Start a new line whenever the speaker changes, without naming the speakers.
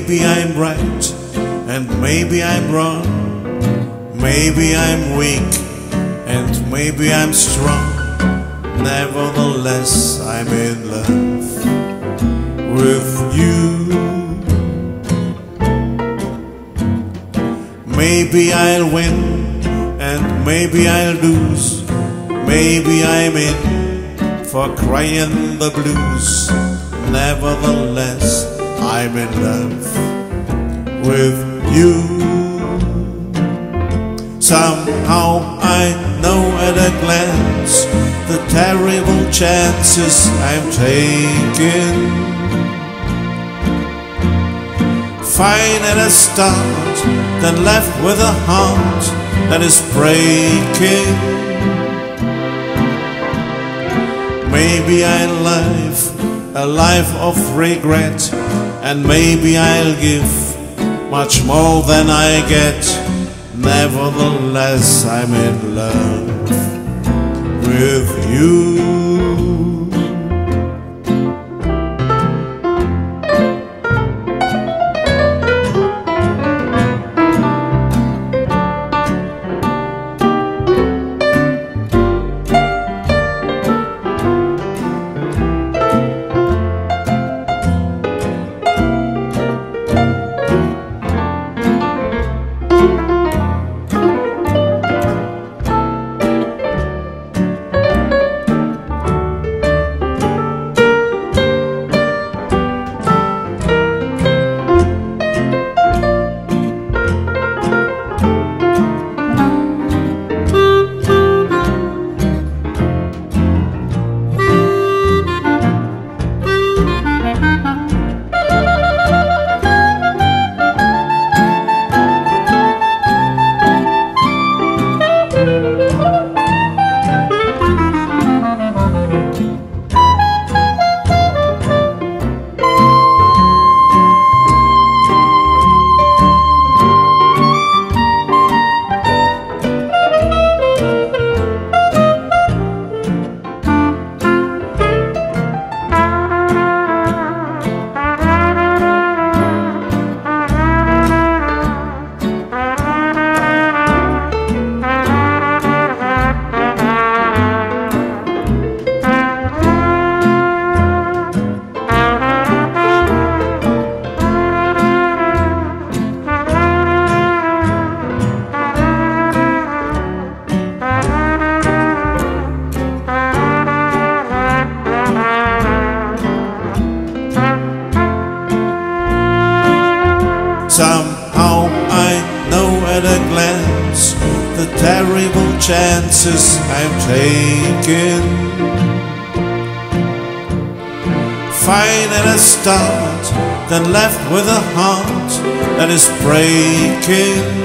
Maybe I'm right, and maybe I'm wrong. Maybe I'm weak, and maybe I'm strong. Nevertheless, I'm in love with you. Maybe I'll win, and maybe I'll lose. Maybe I'm in for crying the blues. Nevertheless, I'm in love with you. Somehow I know at a glance the terrible chances I'm taking. Fine at a start, then left with a heart that is breaking. Maybe I'll live a life of regret, and maybe I'll give much more than I get. Nevertheless, I'm in love with you. Somehow I know at a glance the terrible chances I'm taking. Fine at a start, then left with a heart that is breaking.